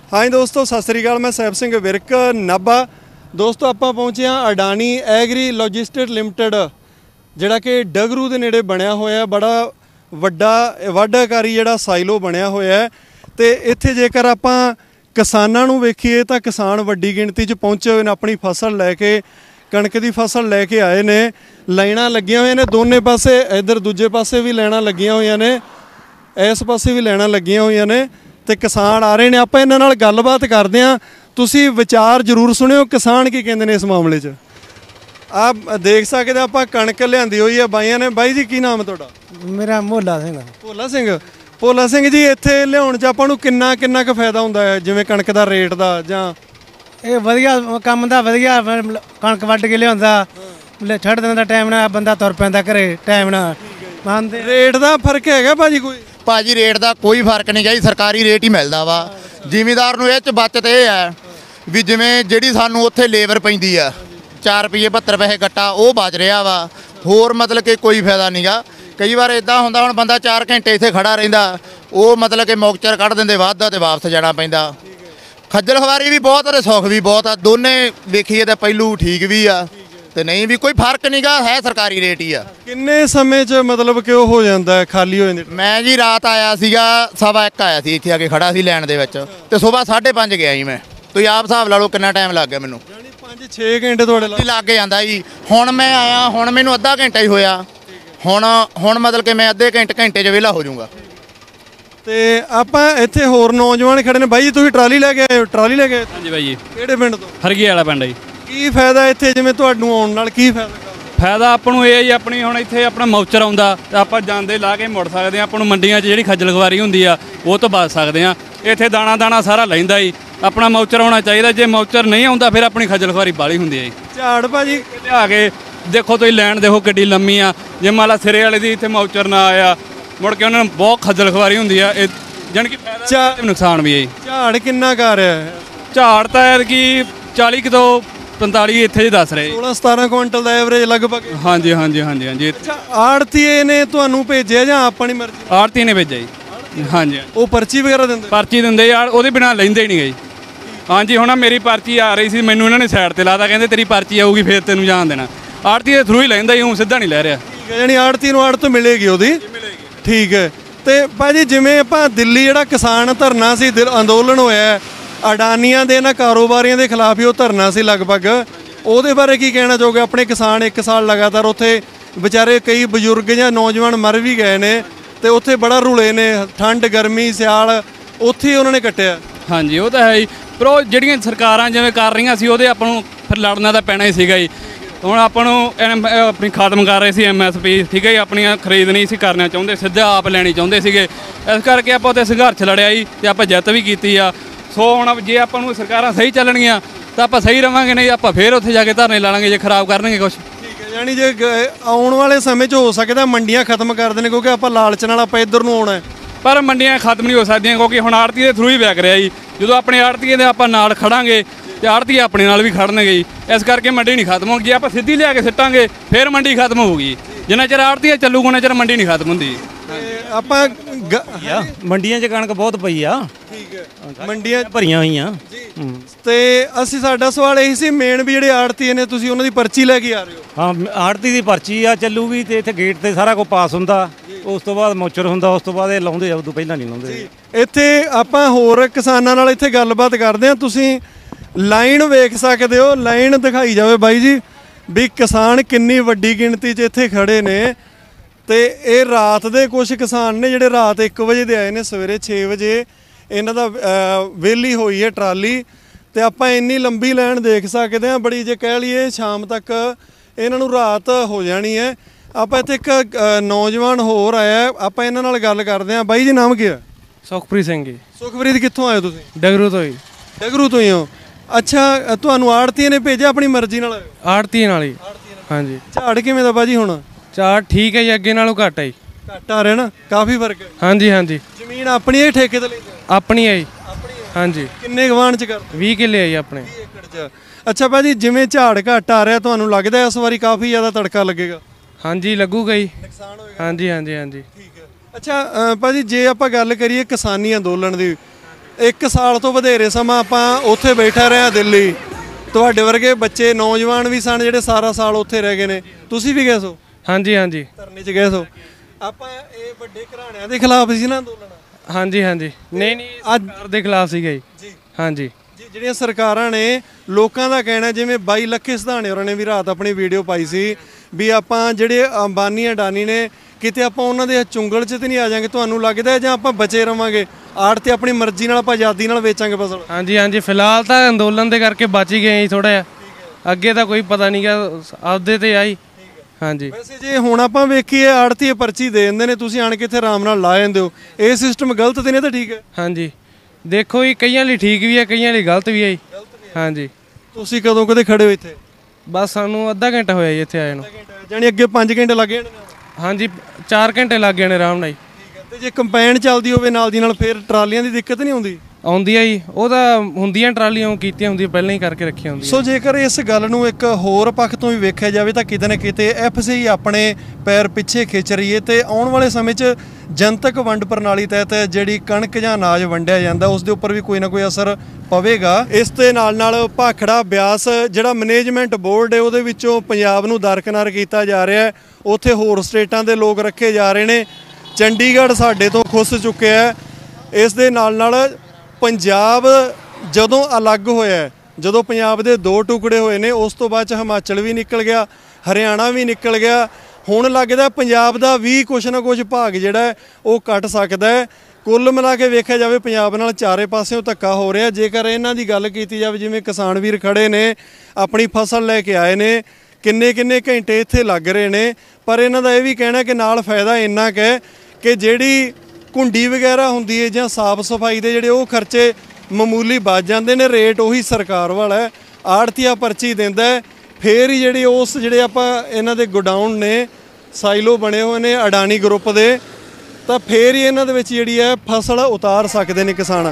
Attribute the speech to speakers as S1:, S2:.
S1: हाँ जी दोस्तों, सत श्री अकाल। मैं सैब सिंह विरक नाभा। दोस्तों आप पहुँचे हाँ अडानी एग्री लॉजिस्टिक लिमिटेड जिहड़ा कि डगरू के नेड़े बनया होया बड़ा वड्डा वाढाकारी जिहड़ा साइलो बनया होया है। तो इत्थे जेकर आपां किसानां नूं वेखीए तां किसान वड्डी गिणती च पहुंचे हुए ने, अपनी फसल लैके कणक की फसल लैके आए ने। लाइनां लगियां होईयां ने दोने पासे, इधर दूजे पासे भी लाइनां लगियां होईयां ने, इस पासे भी लाइनां लगियां होईयां ने ते किसान आ रहे ने। आपां इन्हां नाल गलबात करदे हां, तुसीं विचार जरूर सुणिओ किसान की कहंदे ने इस मामले च। आप देख सकते आप कणक लियांदी हुई है बाइयां ने। बाई जी की नाम है तुहाडा?
S2: मेरा भोला सिंह।
S1: भोला सिंह जी, इत्थे लियाउण च आपां नूं किन्ना किन्ना क फायदा हुंदा है, जिवें कणक दा रेट दा जां
S2: ਇਹ ਵਧੀਆ ਕੰਮ ਦਾ ਵਧੀਆ ਕਣਕ ਵੱਢ ਕੇ ਲਿਆਉਂਦਾ, ਛੱਡ ਦਿੰਦਾ ਟਾਈਮ ਨਾਲ, ਬੰਦਾ ਤੁਰ ਪੈਂਦਾ ਘਰੇ ਟਾਈਮ ਨਾਲ। ਮੰਨਦੇ
S1: ਰੇਟ ਦਾ ਫਰਕ ਹੈਗਾ ਭਾਜੀ ਕੋਈ?
S3: ਭਾਜੀ ਰੇਟ ਦਾ ਕੋਈ ਫਰਕ ਨਹੀਂ ਗਾ ਜੀ, ਸਰਕਾਰੀ ਰੇਟ ਹੀ ਮਿਲਦਾ ਵਾ। ਜ਼ਿਮੀਦਾਰ ਨੂੰ ਇਹ 'ਚ ਬਚਤ ਇਹ ਹੈ ਵੀ ਜਿਵੇਂ ਜਿਹੜੀ ਸਾਨੂੰ ਉੱਥੇ ਲੇਬਰ ਪੈਂਦੀ ਆ 4 ਰੁਪਏ 72 ਪੈਸੇ ਗੱਟਾ, ਉਹ ਬਚ ਰਿਹਾ ਵਾ। ਹੋਰ ਮਤਲਬ ਕਿ ਕੋਈ ਫਾਇਦਾ ਨਹੀਂ ਗਾ। ਕਈ ਵਾਰ ਇਦਾਂ ਹੁੰਦਾ, ਹੁਣ ਬੰਦਾ 4 ਘੰਟੇ ਇੱਥੇ ਖੜਾ ਰਹਿੰਦਾ, ਉਹ ਮਤਲਬ ਕਿ ਮੌਕਚਰ ਕੱਢ ਦਿੰਦੇ ਵੱਧ ਤੇ ਵਾਪਸ ਜਾਣਾ ਪੈਂਦਾ। ਖੱਜਲ ਖਵਾਰੀ ਵੀ ਬਹੁਤ ਤੇ ਸੁੱਖ ਵੀ ਬਹੁਤ ਆ, ਦੋਨੇ ਵੇਖੀਏ ਤਾਂ ਪਹਿਲੂ ਠੀਕ ਵੀ ਆ ਤੇ ਨਹੀਂ ਵੀ, ਕੋਈ ਫਰਕ ਨਹੀਂ ਗਾ, ਹੈ ਸਰਕਾਰੀ ਰੇਟ ਹੀ ਆ।
S1: ਕਿੰਨੇ ਸਮੇਂ 'ਚ ਮਤਲਬ ਕਿ ਉਹ ਹੋ ਜਾਂਦਾ ਹੈ, ਖਾਲੀ ਹੋ ਜਾਂਦੀ?
S3: ਮੈਂ ਜੀ ਰਾਤ ਆਇਆ ਸੀਗਾ 1:15 ਆਇਆ ਸੀ, ਇੱਥੇ ਆ ਕੇ ਖੜਾ ਸੀ ਲੈਣ ਦੇ ਵਿੱਚ, ਤੇ ਸਵੇਰ 5:30 ਗਿਆ ਜੀ ਮੈਂ। ਤੁਸੀਂ ਆਪ ਹਿਸਾਬ ਲਾ ਲਓ ਕਿੰਨਾ ਟਾਈਮ ਲੱਗ ਗਿਆ ਮੈਨੂੰ।
S1: 5-6 ਘੰਟੇ ਤੁਹਾਡੇ
S3: ਲੱਗ ਜਾਂਦਾ ਜੀ। ਹੁਣ ਮੈਂ ਆਇਆ, ਹੁਣ ਮੈਨੂੰ ਅੱਧਾ ਘੰਟਾ ਹੀ ਹੋਇਆ। ਹੁਣ ਮਤਲਬ ਕਿ ਮੈਂ ਅੱਧੇ ਘੰਟੇ 'ਚ ਵਿਹਲਾ ਹੋ ਜਾਊਂਗਾ।
S1: ਤੇ ਆਪਾਂ ਇੱਥੇ ਹੋਰ ਨੌਜਵਾਨ ਖੜੇ ਨੇ। ਬਾਈ ਜੀ ਤੁਸੀਂ ਟਰਾਲੀ ਲੈ ਕੇ ਆਏ ਹੋ? ਟਰਾਲੀ ਲੈ ਕੇ ਆਏ?
S4: ਹਾਂਜੀ ਬਾਈ ਜੀ।
S1: ਕਿਹੜੇ ਪਿੰਡ ਤੋਂ?
S4: ਹਰਗੀ ਵਾਲਾ ਪਿੰਡ ਜੀ।
S1: ਕੀ ਫਾਇਦਾ ਇੱਥੇ, ਜਿਵੇਂ ਤੁਹਾਨੂੰ ਆਉਣ ਨਾਲ ਕੀ ਫਾਇਦਾ?
S4: ਫਾਇਦਾ ਆਪਾਂ ਨੂੰ ਇਹ ਜੀ, ਆਪਣੀ ਹੁਣ ਇੱਥੇ ਆਪਣਾ ਮੌਚਰ ਆਉਂਦਾ ਤੇ ਆਪਾਂ ਜਾਂਦੇ ਲਾ ਕੇ ਮੁੜ ਸਕਦੇ ਹਾਂ। ਆਪਾਂ ਨੂੰ ਮੰਡੀਆਂ 'ਚ ਜਿਹੜੀ ਖੱਜਲ ਖਵਾਰੀ ਹੁੰਦੀ ਆ ਉਹ ਤੋਂ ਬਚ ਸਕਦੇ ਹਾਂ। ਇੱਥੇ ਦਾਣਾ ਸਾਰਾ ਲੈਂਦਾ ਜੀ, ਆਪਣਾ ਮੌਚਰ ਆਉਣਾ ਚਾਹੀਦਾ। ਜੇ ਮੌਚਰ ਨਹੀਂ ਆਉਂਦਾ ਫਿਰ ਆਪਣੀ ਖੱਜਲ ਖਵਾਰੀ ਬਾਹਲੀ ਹੁੰਦੀ ਹੈ ਜੀ।
S1: ਝਾੜ ਭਾਜੀ
S4: ਲਿਆ ਕੇ ਦੇਖੋ, ਤੁਸੀਂ ਲੈਣ ਦੇਖੋ ਕਿੱਡੀ ਲੰਮੀ ਆ। ਜੇ ਮੰਨ ਲਾ ਸਿਰੇ ਵਾਲੇ ਦੀ ਇੱਥੇ ਮੌਚਰ ਨਾ ਆਇਆ, ਮੁੜ ਕੇ ਉਹਨਾਂ ਨੂੰ ਬਹੁਤ ਖੱਜਲ ਖਵਾਰੀ ਹੁੰਦੀ ਆ। ਇਹ ਜਾਣੀ ਕਿ ਫਾਇਦਾ ਤੇ ਨੁਕਸਾਨ ਵੀ ਹੈ ਜੀ।
S1: ਝਾੜ ਕਿੰਨਾ ਕਰ ਰਿਹਾ ਹੈ?
S4: ਝਾੜ ਤਾਂ ਐਤਕੀ 40 ਤੋਂ 45 ਇੱਥੇ ਜੀ ਦੱਸ ਰਹੇ।
S1: 16-17 ਕੁਇੰਟਲ ਦਾ ਐਵਰੇਜ ਲਗਭਗ।
S4: ਹਾਂਜੀ।
S1: ਅੱਛਾ, ਆੜਤੀਏ ਨੇ ਤੁਹਾਨੂੰ ਭੇਜਿਆ ਜਾਂ ਆਪਣੀ ਮਰਜ਼ੀ?
S4: ਆੜਤੀ ਨੇ ਭੇਜਿਆ ਜੀ। ਹਾਂਜੀ।
S1: ਉਹ ਪਰਚੀ ਵਗੈਰਾ ਦਿੰਦੇ?
S4: ਪਰਚੀ ਦਿੰਦੇ ਯਾਰ, ਉਹਦੇ ਬਿਨਾਂ ਲੈਂਦੇ ਹੀ ਨਹੀਂ ਗਏ। ਹਾਂਜੀ, ਹੁਣ ਮੇਰੀ ਪਰਚੀ ਆ ਰਹੀ ਸੀ, ਮੈਨੂੰ ਇਹਨਾਂ ਨੇ ਸਾਈਡ ਤੇ ਲਾਤਾ, ਕਹਿੰਦੇ ਤੇਰੀ ਪਰਚੀ ਆਊਗੀ ਫਿਰ ਤੈਨੂੰ ਜਾਣ ਦੇਣਾ। ਆੜਤੀ ਦੇ ਥਰੂ ਹੀ ਲੈਂਦਾ ਜੀ, ਸਿੱਧਾ ਨਹੀਂ ਲੈ ਰਿਹਾ।
S1: ਠੀਕ ਹੈ, ਜਾਨੀ ਆੜਤੀ ਨੂੰ ਆੜਤ ਮਿਲੇਗੀ ਉਹਦੀ। ਠੀਕ ਹੈ। ਤੇ ਭਾਜੀ ਜਿਵੇਂ ਆਪਾਂ ਦਿੱਲੀ ਜਿਹੜਾ ਕਿਸਾਨ ਧਰਨਾ ਸੀ, ਅੰਦੋਲਨ ਹੋਇਆ ਅਡਾਨੀਆਂ ਦੇ ਇਹਨਾਂ ਕਾਰੋਬਾਰੀਆਂ ਦੇ ਖਿਲਾਫ ਹੀ ਉਹ ਧਰਨਾ ਸੀ ਲਗਭਗ, ਉਹਦੇ ਬਾਰੇ ਕੀ ਕਹਿਣਾ ਚਾਹੋਗੇ? ਆਪਣੇ ਕਿਸਾਨ 1 ਸਾਲ ਲਗਾਤਾਰ ਉੱਥੇ ਵਿਚਾਰੇ ਕਈ ਬਜ਼ੁਰਗ ਜਾਂ ਨੌਜਵਾਨ ਮਰ ਵੀ ਗਏ ਨੇ ਤੇ ਉੱਥੇ ਬੜਾ ਰੁਲੇ ਨੇ, ਠੰਡ ਗਰਮੀ ਸਿਆਲ ਉੱਥੇ ਉਹਨਾਂ ਨੇ ਕੱਟਿਆ।
S4: ਹਾਂਜੀ ਉਹ ਤਾਂ ਹੈ ਜੀ, ਪਰ ਉਹ ਜਿਹੜੀਆਂ ਸਰਕਾਰਾਂ ਜਿਵੇਂ ਕਰ ਰਹੀਆਂ ਸੀ ਉਹਦੇ ਆਪਾਂ ਨੂੰ ਫਿਰ ਲੜਨਾ ਤਾਂ ਪੈਣਾ ਹੀ ਸੀਗਾ ਜੀ। ਹੁਣ ਆਪਾਂ ਨੂੰ ਆਪਣੀ ਖਤਮ ਕਰ ਰਹੇ ਸੀ MSP, ਠੀਕ ਹੈ ਜੀ। ਆਪਣੀਆਂ ਖਰੀਦ ਨਹੀਂ ਸੀ ਕਰਨਾ ਚਾਹੁੰਦੇ, ਸਿੱਧਾ ਆਪ ਲੈਣੀ ਚਾਹੁੰਦੇ ਸੀਗੇ। ਇਸ ਕਰਕੇ ਆਪਾਂ ਉੱਥੇ ਸੰਘਰਸ਼ ਲੜਿਆ ਜੀ ਤੇ ਆਪਾਂ ਜਿੱਤ ਵੀ ਕੀਤੀ ਆ। ਸੋ ਹੁਣ ਜੇ ਆਪਾਂ ਨੂੰ ਸਰਕਾਰਾਂ ਸਹੀ ਚੱਲਣਗੀਆਂ ਤਾਂ ਆਪਾਂ ਸਹੀ ਰਵਾਂਗੇ, ਨਹੀਂ ਆਪਾਂ ਫਿਰ ਉੱਥੇ ਜਾ ਕੇ ਧਰਨੇ ਲਾ ਲਾਂਗੇ ਜੇ ਖਰਾਬ ਕਰਨਗੇ ਕੁਛ।
S1: ਠੀਕ ਹੈ, ਯਾਨੀ ਜੇ ਆਉਣ ਵਾਲੇ ਸਮੇਂ 'ਚ ਹੋ ਸਕਦਾ ਮੰਡੀਆਂ ਖਤਮ ਕਰ ਦੇਣ, ਕਿਉਂਕਿ ਆਪਾਂ ਲਾਲਚ ਨਾਲ ਆਪਾਂ ਇੱਧਰ ਨੂੰ ਆਉਣਾ।
S4: ਪਰ ਮੰਡੀਆਂ ਖਤਮ ਨਹੀਂ ਹੋ ਸਕਦੀਆਂ ਕਿਉਂਕਿ ਹੁਣ ਆੜਤੀ ਦੇ ਥਰੂ ਹੀ ਵਿਕ ਰਿਹਾ ਜੀ। ਜਦੋਂ ਆਪਣੇ ਆੜਤੀਏ ਦੇ ਆਪਾਂ ਨਾਲ ਖੜਾਂਗੇ ਤੇ ਆੜਤੀ ਆਪਣੇ ਨਾਲ ਵੀ ਖੜਨਗੇ ਜੀ। ਇਸ ਕਰਕੇ ਮੰਡੀ ਨਹੀਂ ਖਤਮ ਹੋਣੀ। ਜੇ ਆਪਾਂ ਸਿੱਧੀ ਲਿਆ ਕੇ ਸਿੱਟਾਂਗੇ ਫਿਰ ਮੰਡੀ ਖਤਮ ਹੋਊਗੀ। ਜਿੰਨਾ ਚਿਰ ਆੜਤੀ ਚੱਲੂਗਾ ਉਹਨਾਂ ਚਿਰ ਮੰਡੀ ਨਹੀਂ ਖਤਮ ਹੁੰਦੀ।
S1: ਆਪਾਂ
S2: ਮੰਡੀਆਂ 'ਚ ਕਣਕ ਬਹੁਤ ਪਈ ਆ।
S1: ਠੀਕ ਹੈ, ਮੰਡੀਆਂ
S2: ਭਰੀਆਂ ਹੋਈਆਂ।
S1: ਤੇ ਅਸੀਂ ਸਾਡਾ ਸਵਾਲ ਇਹੀ ਸੀ ਮੇਨ ਵੀ ਜਿਹੜੇ ਆੜਤੀਏ ਨੇ ਤੁਸੀਂ ਉਹਨਾਂ ਦੀ ਪਰਚੀ ਲੈ ਕੇ ਆ ਰਹੇ ਹੋ?
S2: ਹਾਂ, ਆੜਤੀ ਦੀ ਪਰਚੀ ਆ ਚੱਲੂਗੀ ਤੇ ਇੱਥੇ ਗੇਟ ਤੇ ਸਾਰਾ ਕੁਝ ਪਾਸ ਹੁੰਦਾ, ਉਸ ਤੋਂ ਬਾਅਦ ਮੌਚਰ ਹੁੰਦਾ, ਉਸ ਤੋਂ ਬਾਅਦ ਇਹ ਲਾਉਂਦੇ ਆ, ਉਦੋਂ ਪਹਿਲਾਂ ਨਹੀਂ ਲਾਉਂਦੇ।
S1: ਇੱਥੇ ਆਪਾਂ ਹੋਰ ਕਿਸਾਨਾਂ ਨਾਲ ਇੱਥੇ ਗੱਲਬਾਤ ਕਰਦੇ ਹਾਂ। ਤੁਸੀਂ ਲਾਈਨ ਵੇਖ ਸਕਦੇ ਹੋ, ਲਾਈਨ ਦਿਖਾਈ ਜਾਵੇ ਬਾਈ ਜੀ ਵੀ ਕਿਸਾਨ ਕਿੰਨੀ ਵੱਡੀ ਗਿਣਤੀ 'ਚ ਇੱਥੇ ਖੜੇ ਨੇ। ਤੇ ਇਹ ਰਾਤ ਦੇ ਕੁਝ ਕਿਸਾਨ ਨੇ ਜਿਹੜੇ ਰਾਤ 1 ਵਜੇ ਦੇ ਆਏ ਨੇ, ਸਵੇਰੇ 6 ਵਜੇ ਇਹਨਾਂ ਦਾ ਵਿਹਲੀ ਹੋਈ ਹੈ ਟਰਾਲੀ। ਤੇ ਆਪਾਂ ਇੰਨੀ ਲੰਬੀ ਲਾਈਨ ਦੇਖ ਸਕਦੇ ਹਾਂ, ਬੜੀ ਜੇ ਕਹਿ ਲਈਏ ਸ਼ਾਮ ਤੱਕ ਇਹਨਾਂ ਨੂੰ ਰਾਤ ਹੋ ਜਾਣੀ ਹੈ। ਆਪਾਂ ਇੱਥੇ ਇੱਕ ਨੌਜਵਾਨ ਹੋਰ ਆਇਆ, ਆਪਾਂ ਇਹਨਾਂ ਨਾਲ ਗੱਲ ਕਰਦੇ ਹਾਂ। ਬਾਈ ਜੀ ਨਾਮ ਕੀ ਹੈ?
S5: ਸੁਖਪ੍ਰੀਤ ਸਿੰਘ ਜੀ।
S1: ਸੁਖਪ੍ਰੀਤ, ਕਿੱਥੋਂ ਆਏ ਤੁਸੀਂ?
S5: ਡਗਰੂ ਤੋਂ ਹੀ।
S1: ਡਗਰੂ ਤੋਂ ਹੀ ਹੋ? ਅੱਛਾ, ਤੁਹਾਨੂੰ ਆੜਤੀਏ ਨੇ ਭੇਜਿਆ ਆਪਣੀ ਮਰਜ਼ੀ ਨਾਲ?
S5: ਆੜਤੀਏ ਨਾਲ ਹੀ। ਹਾਂਜੀ।
S1: ਝਾੜ ਕਿਵੇਂ ਦਾ ਬਾਜੀ ਹੁਣ?
S5: ਝਾੜ ਠੀਕ ਹੈ ਜੀ, ਅੱਗੇ ਨਾਲੋਂ ਘੱਟ ਹੈ ਜੀ।
S1: ਘੱਟ ਆ ਰਿਹਾ ਨਾ, ਕਾਫੀ ਫਰਕ ਹੈ।
S5: ਹਾਂਜੀ।
S1: ਜ਼ਮੀਨ ਆਪਣੀ ਹੈ ਠੇਕੇ ਤੇ ਲਈ?
S5: ਆਪਣੀ ਹੈ ਜੀ। ਹਾਂਜੀ।
S1: ਕਿੰਨੇ ਗਵਾਂਢ 'ਚ ਕਰ?
S5: 20 ਕਿੱਲੇ ਹੈ ਜੀ ਆਪਣੇ।
S1: 20 ਏਕੜ 'ਚ। ਅੱਛਾ ਭਾਜੀ, ਜਿਵੇਂ ਝਾੜ ਘੱਟ ਆ ਰਿਹਾ, ਤੁਹਾਨੂੰ ਲੱਗਦਾ ਇਸ ਵਾਰੀ ਕਾਫੀ ਜ਼ਿਆਦਾ ਤੜਕਾ ਲੱਗੇਗਾ?
S5: ਹਾਂਜੀ ਲੱਗੂਗਾ ਜੀ।
S1: ਨੁਕਸਾਨ ਹੋਏਗਾ?
S5: ਹਾਂਜੀ।
S1: ਠੀਕ ਹੈ। ਅੱਛਾ ਭਾਜੀ, ਜੇ ਆਪਾਂ ਗੱਲ ਕਰੀਏ ਕਿਸਾਨੀ ਅੰਦੋਲਨ ਦੀ, 1 ਸਾਲ ਤੋਂ ਵਧੇਰੇ ਸਮਾਂ ਆਪਾਂ ਉੱਥੇ ਬੈਠਾ ਰਹੇ ਦਿੱਲੀ। ਤੁਹਾਡੇ ਵਰਗੇ ਬੱਚੇ ਨੌਜਵਾਨ ਵੀ ਸਨ ਜਿਹੜੇ ਸਾਰਾ ਸਾਲ ਉੱਥੇ ਰਹਿ ਗਏ ਨੇ। ਤੁਸੀਂ ਵੀ ਗਏ ਸੋ?
S5: ਹਾਂਜੀ ਹਾਂਜੀ
S1: ਧਰਨੇ 'ਚ ਗਏ ਸੋ। ਆਪਾਂ ਇਹ ਵੱਡੇ ਘਰਾਣਿਆਂ ਦੇ ਖਿਲਾਫ ਸੀ ਨਾ ਅੰਦੋਲਨ?
S5: ਹਾਂਜੀ ਹਾਂਜੀ ਨਹੀਂ ਨਹੀਂ
S1: ਅੱਜ
S5: ਸਰਕਾਰ ਦੇ ਖਿਲਾਫ ਸੀਗਾ ਜੀ। ਹਾਂਜੀ
S1: ਜੀ ਜਿਹੜੀਆਂ ਸਰਕਾਰਾਂ ਨੇ, ਲੋਕਾਂ ਦਾ ਕਹਿਣਾ ਜਿਵੇਂ 22 ਲੱਖੇ ਸਿਧਾਣੇ ਹੋਰਾਂ ਨੇ ਵੀ ਰਾਤ ਆਪਣੀ ਵੀਡੀਓ ਪਾਈ ਸੀ ਵੀ ਆਪਾਂ ਜਿਹੜੇ ਅੰਬਾਨੀ ਅਡਾਨੀ ਨੇ ਕਿਤੇ ਆਪਾਂ ਉਹਨਾਂ ਦੇ ਚੁੰਗਲ 'ਚ ਤੇ ਨਹੀਂ ਆ ਜਾਾਂਗੇ, ਤੁਹਾਨੂੰ ਲੱਗਦਾ ਜਾਂ ਆਪਾਂ ਬਚੇ ਰਵਾਂਗੇ ਆੜ ਤੇ ਆਪਣੀ ਮਰਜ਼ੀ ਨਾਲ ਆਪਾਂ ਆਜ਼ਾਦੀ ਨਾਲ ਵੇਚਾਂਗੇ ਫਸਲ?
S5: ਹਾਂਜੀ ਹਾਂਜੀ ਫਿਲਹਾਲ ਤਾਂ ਅੰਦੋਲਨ ਦੇ ਕਰਕੇ ਬਚ ਹੀ ਗਏ ਜੀ ਥੋੜਾ ਜਿਹਾ, ਅੱਗੇ ਤਾਂ ਕੋਈ ਪਤਾ ਨਹੀਂ ਗਾ ਆਪਦੇ ਤੇ ਆਈ। ਹਾਂਜੀ
S1: ਵੈਸੇ ਜੇ ਹੁਣ ਆਪਾਂ ਵੇਖੀਏ ਆੜਤੀ ਪਰਚੀ ਦੇ ਦਿੰਦੇ ਨੇ, ਤੁਸੀਂ ਆਣ ਕੇ ਇੱਥੇ ਆਰਾਮ ਨਾਲ ਲਾ ਜਾਂਦੇ ਹੋ, ਇਹ ਸਿਸਟਮ ਗਲਤ ਤੇ ਨਹੀਂ ਤਾਂ ਠੀਕ ਹੈ?
S5: ਹਾਂਜੀ ਦੇਖੋ ਜੀ ਕਈਆਂ ਲਈ ਠੀਕ ਵੀ ਹੈ ਕਈਆਂ ਲਈ ਗਲਤ ਵੀ ਹੈ ਜੀ। ਹਾਂਜੀ
S1: ਤੁਸੀਂ ਕਦੋਂ ਕਦੇ ਖੜੇ ਹੋ ਇੱਥੇ?
S5: ਬਸ ਸਾਨੂੰ ਅੱਧਾ ਘੰਟਾ ਹੋਇਆ ਜੀ ਇੱਥੇ ਆਏ ਨੂੰ।
S1: ਜਾਣੀ ਅੱਗੇ 5 ਘੰਟੇ ਲੱਗ ਜਾਣੇ ਨੇ?
S5: ਹਾਂਜੀ 4 ਘੰਟੇ ਲੱਗ ਗਏ ਨੇ ਆਰਾਮ ਨਾਲ ਜੀ।
S1: ਤੇ ਜੇ ਕੰਪਾਈਨ ਚੱਲਦੀ ਹੋਵੇ ਨਾਲ ਦੀ ਨਾਲ ਫਿਰ ਟਰਾਲੀਆਂ ਦੀ ਦਿੱਕਤ ਨਹੀਂ ਆਉਂਦੀ?
S5: ਆਉਂਦੀ ਆ ਜੀ, ਉਹ ਤਾਂ ਹੁੰਦੀਆਂ ਟਰਾਲੀਆਂ ਕੀਤੀਆਂ ਹੁੰਦੀਆਂ ਪਹਿਲਾਂ ਹੀ ਕਰਕੇ ਰੱਖੀਆਂ ਹੁੰਦੀਆਂ।
S1: ਸੋ ਜੇਕਰ ਇਸ ਗੱਲ ਨੂੰ ਇੱਕ ਹੋਰ ਪੱਖ ਤੋਂ ਵੀ ਵੇਖਿਆ ਜਾਵੇ ਤਾਂ ਕਿਤੇ ਨਾ ਕਿਤੇ ਐਫਸੀਆਈ ਆਪਣੇ ਪੈਰ ਪਿੱਛੇ ਖਿੱਚ ਰਹੀ ਹੈ ਤੇ ਆਉਣ ਵਾਲੇ ਸਮੇਂ 'ਚ ਜਨਤਕ ਵੰਡ ਪ੍ਰਣਾਲੀ ਤਹਿਤ ਜਿਹੜੀ ਕਣਕ ਜਾਂ ਅਨਾਜ ਵੰਡਿਆ ਜਾਂਦਾ ਉਸ ਦੇ ਉੱਪਰ ਵੀ ਕੋਈ ਨਾ ਕੋਈ ਅਸਰ ਪਵੇਗਾ। ਇਸ ਦੇ ਨਾਲ ਭਾਖੜਾ ਬਿਆਸ ਜਿਹੜਾ ਮੈਨੇਜਮੈਂਟ ਬੋਰਡ ਹੈ ਉਹਦੇ ਵਿੱਚੋਂ ਪੰਜਾਬ ਨੂੰ ਦਰਕਿਨਾਰ ਕੀਤਾ ਜਾ ਰਿਹਾ ਹੈ, ਉੱਥੇ ਹੋਰ ਸਟੇਟਾਂ ਦੇ ਲੋਕ ਰੱਖੇ ਜਾ ਰਹੇ ਨੇ। ਚੰਡੀਗੜ੍ਹ ਸਾਡੇ ਤੋਂ ਖੁੱਸ ਚੁੱਕਿਆ ਹੈ। ਇਸ ਦੇ ਨਾਲ ਪੰਜਾਬ ਜਦੋਂ ਅਲੱਗ ਹੋਇਆ, ਜਦੋਂ ਪੰਜਾਬ ਦੇ 2 ਟੁਕੜੇ ਹੋਏ ਨੇ, ਉਸ ਤੋਂ ਬਾਅਦ 'ਚ ਹਿਮਾਚਲ ਵੀ ਨਿਕਲ ਗਿਆ, ਹਰਿਆਣਾ ਵੀ ਨਿਕਲ ਗਿਆ। ਹੁਣ ਲੱਗਦਾ ਪੰਜਾਬ ਦਾ ਵੀ ਕੁਛ ਨਾ ਕੁਛ ਭਾਗ ਜਿਹੜਾ ਹੈ ਉਹ ਕੱਟ ਸਕਦਾ ਹੈ। ਕੁੱਲ ਮਿਲਾ ਕੇ ਵੇਖਿਆ ਜਾਵੇ ਪੰਜਾਬ ਨਾਲ ਚਾਰੇ ਪਾਸਿਓਂ ਧੱਕਾ ਹੋ ਰਿਹਾ। ਜੇਕਰ ਇਹਨਾਂ ਦੀ ਗੱਲ ਕੀਤੀ ਜਾਵੇ, ਜਿਵੇਂ ਕਿਸਾਨ ਵੀਰ ਖੜੇ ਨੇ ਆਪਣੀ ਫਸਲ ਲੈ ਕੇ ਆਏ ਨੇ, ਕਿੰਨੇ ਘੰਟੇ ਇੱਥੇ ਲੱਗ ਰਹੇ ਨੇ, ਪਰ ਇਹਨਾਂ ਦਾ ਇਹ ਵੀ ਕਹਿਣਾ ਕਿ ਨਾਲ ਫਾਇਦਾ ਇੰਨਾ ਕੁ ਹੈ ਕਿ ਜਿਹੜੀ ਕੁੰਡੀ ਵਗੈਰਾ ਹੁੰਦੀ ਹੈ ਜਾਂ ਸਾਫ਼ ਸਫਾਈ ਦੇ ਜਿਹੜੇ ਉਹ ਖਰਚੇ ਮਾਮੂਲੀ ਬਚ ਜਾਂਦੇ ਨੇ, ਰੇਟ ਉਹੀ ਸਰਕਾਰ ਵਾਲਾ ਹੈ, ਆੜਤੀਆ ਪਰਚੀ ਦਿੰਦਾ ਹੈ। ਫੇਰ ਹੀ ਜਿਹੜੇ ਆਪਾਂ ਇਹਨਾਂ ਦੇ ਗੋਡਾਊਨ ਨੇ, ਸਾਈਲੋ ਬਣੇ ਹੋਏ ਨੇ ਅਡਾਨੀ ਗਰੁੱਪ ਦੇ, ਤਾਂ ਫੇਰ ਹੀ ਇਹਨਾਂ ਦੇ ਵਿੱਚ ਜਿਹੜੀ ਹੈ ਫਸਲ ਉਤਾਰ ਸਕਦੇ ਨੇ ਕਿਸਾਨ।